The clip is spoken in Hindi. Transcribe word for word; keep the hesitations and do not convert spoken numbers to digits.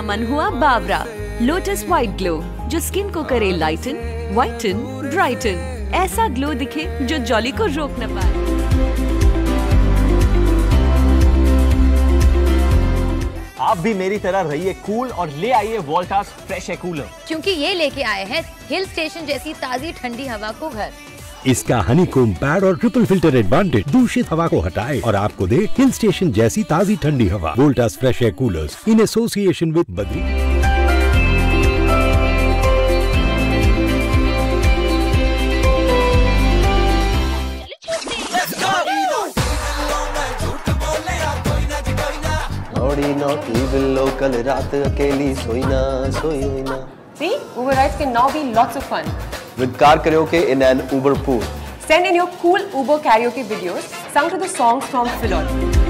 मेरा मन हुआ बावरा। लोटस व्हाइट ग्लो जो स्किन को करे लाइटन, व्हाइटन, ब्राइटन, ऐसा ग्लो दिखे जो जॉली को रोक न पाए। आप भी मेरी तरह रहिए कूल और ले आइए वोल्टास फ्रेश एयर कूलर, क्योंकि ये लेके आए हैं हिल स्टेशन जैसी ताजी ठंडी हवा को घर। इसका हनीकॉम्ब पैड और ट्रिपल फिल्टर एडवांटेज दूषित हवा को हटाए और आपको दे हिल स्टेशन जैसी ताजी ठंडी हवा। Voltas fresh air coolers in association with Badri. कल रात अकेली सोई ना सोई ना। See, Uber rides can now be lots of fun. With car karaoke in an Uber pool. Send in your cool Uber karaoke videos sung to the songs from Philol.